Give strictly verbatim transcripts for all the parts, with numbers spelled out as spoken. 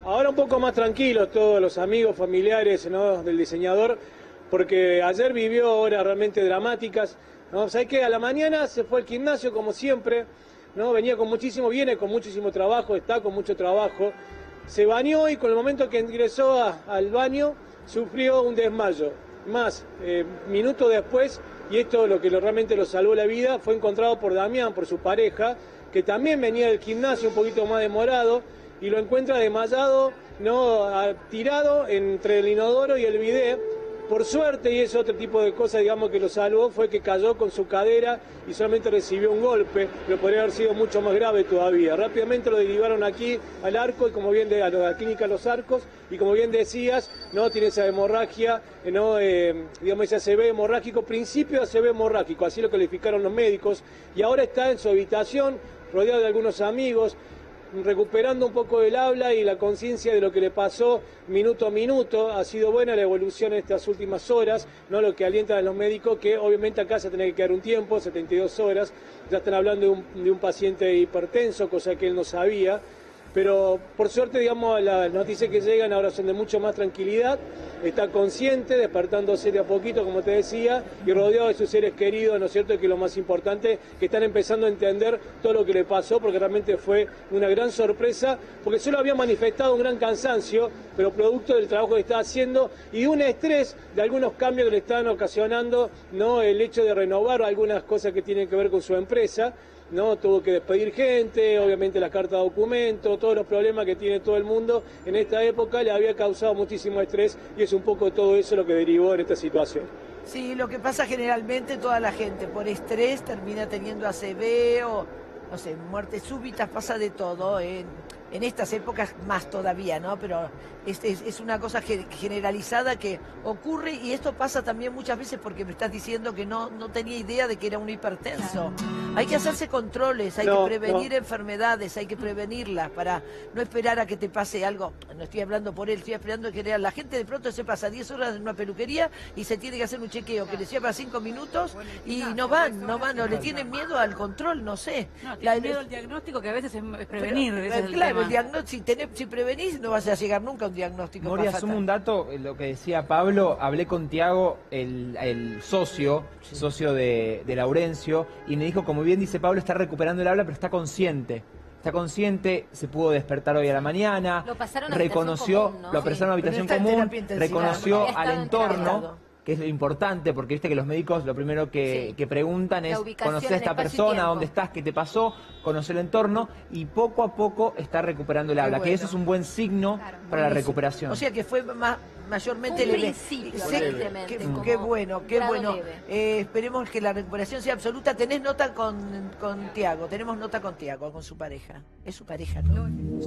Ahora un poco más tranquilos todos los amigos, familiares, ¿no?, del diseñador, porque ayer vivió horas realmente dramáticas, ¿no? O sea, que a la mañana se fue al gimnasio como siempre, ¿no? Venía con muchísimo, viene con muchísimo trabajo, está con mucho trabajo, se bañó y con el momento que ingresó a, al baño sufrió un desmayo. Más, eh, minutos después, y esto es lo que lo, realmente lo salvó la vida, fue encontrado por Damián, por su pareja, que también venía del gimnasio un poquito más demorado, y lo encuentra desmayado, ¿no?, a, tirado entre el inodoro y el bidé. Por suerte, y es otro tipo de cosa, digamos, que lo salvó, fue que cayó con su cadera y solamente recibió un golpe, pero podría haber sido mucho más grave todavía. Rápidamente lo derivaron aquí al Arco, y como bien de, a la clínica Los Arcos, y como bien decías, no tiene esa hemorragia, no, eh, digamos, ese A C V hemorrágico, principio de A C V hemorrágico, así lo calificaron los médicos, y ahora está en su habitación, rodeado de algunos amigos, recuperando un poco el habla y la conciencia de lo que le pasó minuto a minuto. Ha sido buena la evolución en estas últimas horas, ¿no?, lo que alienta a los médicos, que obviamente acá se tiene que quedar un tiempo, setenta y dos horas, ya están hablando de un, de un paciente hipertenso, cosa que él no sabía, pero por suerte, digamos, las noticias que llegan ahora son de mucho más tranquilidad, está consciente, despertándose de a poquito, como te decía, y rodeado de sus seres queridos, ¿no es cierto?, que es lo más importante, que están empezando a entender todo lo que le pasó, porque realmente fue una gran sorpresa, porque solo había manifestado un gran cansancio, pero producto del trabajo que está haciendo y de un estrés de algunos cambios que le están ocasionando, ¿no?, el hecho de renovar algunas cosas que tienen que ver con su empresa, ¿no? Tuvo que despedir gente, obviamente las cartas de documento, todos los problemas que tiene todo el mundo en esta época le había causado muchísimo estrés, y es un poco todo eso lo que derivó en esta situación. Sí, lo que pasa generalmente, toda la gente por estrés termina teniendo A C V o, no sé, muertes súbitas, pasa de todo. En, en estas épocas más todavía, ¿no? Pero es, es, es una cosa generalizada que ocurre, y esto pasa también muchas veces porque me estás diciendo que no, no tenía idea de que era un hipertenso. Hay que hacerse controles, hay no, que prevenir no. enfermedades, hay que prevenirlas para no esperar a que te pase algo. No estoy hablando por él, estoy esperando que la gente de pronto se pasa diez horas en una peluquería y se tiene que hacer un chequeo que le lleva cinco minutos y no van, no van, no le tienen miedo al control, no sé. No, tienen miedo al diagnóstico, que a veces es prevenir. Pero, ese es el claro, tema. el diagnóstico, si, tenés, si prevenís no vas a llegar nunca a un diagnóstico. Moria, sumo un dato, lo que decía Pablo, hablé con Tiago, el, el socio, sí. socio de, de Laurencio, y me dijo, como bien dice Pablo, está recuperando el habla, pero está consciente. Está consciente, se pudo despertar hoy a la mañana, lo pasaron a reconoció, común, ¿no? lo pasaron a habitación sí, común, reconoció no, al entorno, que es lo importante, porque viste que los médicos lo primero que, sí. que preguntan es conocer a esta persona, dónde estás, qué te pasó, conocer el entorno, y poco a poco está recuperando el habla, bueno. que eso es un buen signo claro, para la recuperación. O sea que fue más, mayormente un leve. principio, sí, qué, qué bueno, qué bueno. Eh, esperemos que la recuperación sea absoluta. Tenés nota con, con Tiago, tenemos nota con Tiago, con su pareja. Es su pareja, ¿no?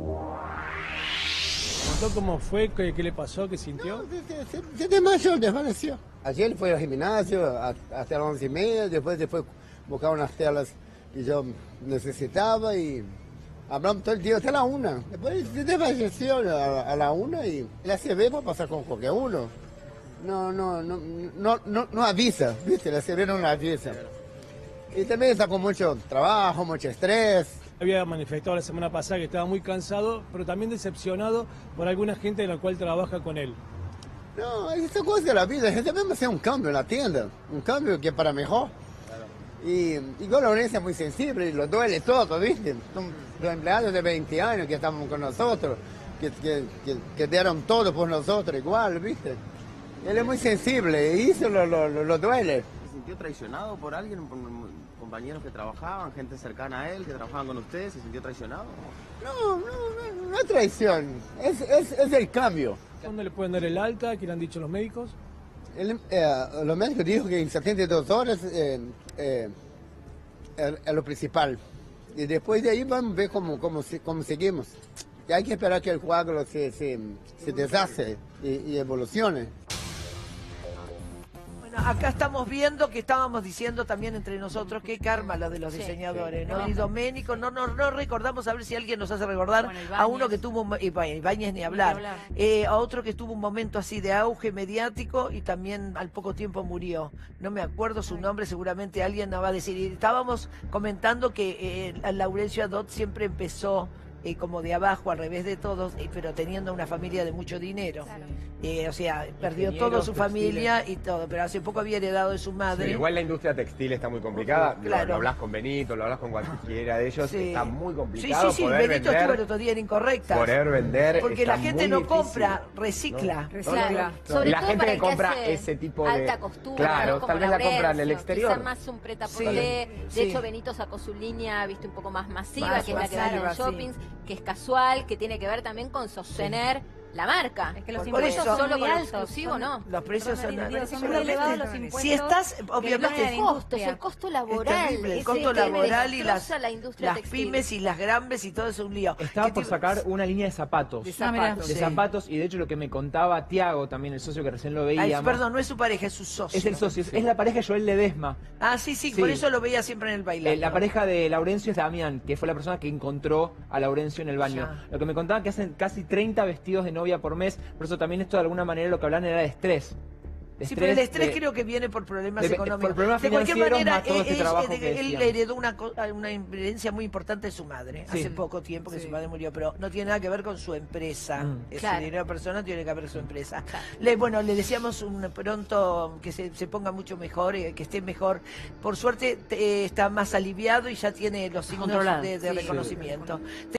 ¿Contó cómo fue? ¿Qué, qué le pasó? ¿Qué sintió? No, se, se, se desmayó, desvaneció. Ayer fue al gimnasio a, hasta las once y media, después se fue a buscar unas telas que yo necesitaba y hablamos todo el día hasta la una. Después se desvaneció a, a la una y la C V va a pasar con cualquier uno. No, no, no, no, no, no avisa, ¿viste? La C V no avisa. Y también está con mucho trabajo, mucho estrés. Había manifestado la semana pasada que estaba muy cansado, pero también decepcionado por alguna gente de la cual trabaja con él. No, esa cosa de la vida, debemos hacer un cambio en la tienda, un cambio que es para mejor. Claro. Y, y con la audiencia es muy sensible, y lo duele todo, ¿viste? Son los empleados de veinte años que estamos con nosotros, que, que, que, que dieron todo por nosotros igual, ¿viste? Él es muy sensible y eso lo, lo, lo, lo duele. ¿Se sintió traicionado por alguien, por compañeros que trabajaban, gente cercana a él, que trabajaban con usted? ¿Se sintió traicionado? No, no, no, no es traición, es, es, es el cambio. ¿Dónde le pueden dar el alta? ¿Qué le han dicho los médicos? El, eh, los médicos dijo que en setenta y dos horas eh, eh, es, es lo principal. Y después de ahí vamos a ver cómo, cómo, cómo seguimos. Y hay que esperar que el coágulo se, se, se deshace y, y evolucione. Acá estamos viendo que estábamos diciendo también entre nosotros qué karma lo de los sí, diseñadores, ¿no? Y Doménico, no, no, no recordamos, a ver si alguien nos hace recordar bueno, a uno que tuvo, y Ibáñez ni hablar, ni hablar. Eh, a otro que tuvo un momento así de auge mediático y también al poco tiempo murió. No me acuerdo su nombre, seguramente alguien nos va a decir. Y estábamos comentando que eh, Laurencio Adot siempre empezó eh, como de abajo, al revés de todos, eh, pero teniendo una familia de mucho dinero. Claro. Eh, o sea, perdió Ingenieros, toda su familia textiles. y todo, pero hace poco había heredado de su madre. Sí, igual la industria textil está muy complicada. Lo- Claro. Lo, hablas con Benito, lo hablas con cualquiera de ellos. Sí. Está muy Sí, complicado sí, sí, poder Benito estuvo el vender. otro día en Incorrectas. Poder vender. Porque está la gente muy no difícil. compra, recicla. Recicla. Sobre La todo gente para que el compra hace ese tipo de- alta costura, Claro, ¿no? Como tal vez la compra en el Laurencio, exterior. quizá más un preta Sí, de sí. hecho Benito sacó su línea, viste, un poco más masiva, Más que es la que va en los masiva, sí. shoppings, que es casual, que tiene que ver también con sostener la marca. Es que los Por impuestos eso- son solo muy con lo altos, exclusivo, son- no. Los precios son, Digo, son muy seguramente, elevados los impuestos. si estás, que obviamente, le ponen a la Costos, industria. el costo laboral. terrible, el ese costo que laboral y las, destroza la industria las textil. pymes y las grandes y todo es un lío. Estaba ¿Qué por te- sacar una línea de zapatos. de Ah, mirá. zapatos? De sí. zapatos, y de hecho lo que me contaba Tiago, también el socio que recién lo Ay, veíamos. perdón, no es su pareja, es su socio. Es el socio, es la pareja de Joel Ledesma. Ah, sí, sí, Sí. por eso lo veía siempre en el bailando. Eh, la pareja de Laurencio es Damián, que fue la persona que encontró a Laurencio en el baño. Ya. Lo que me contaban que hacen casi treinta vestidos de novia por mes, por eso también esto de alguna manera lo que hablan era de estrés. De Sí, pero el estrés de- creo que viene por problemas de- económicos. por problemas de cualquier financieros, manera, más todo este es- trabajo es- que él decían. heredó una, co- una herencia muy importante de su madre. Sí. Hace poco tiempo que Sí. su madre murió, pero no tiene nada que ver con su empresa. Mm. Ese Claro. dinero personal tiene que ver con su empresa. Le, bueno, le deseamos un pronto que se, se ponga mucho mejor, eh, que esté mejor. Por suerte te- está más aliviado y ya tiene los signos Controlado. de, de Sí. reconocimiento.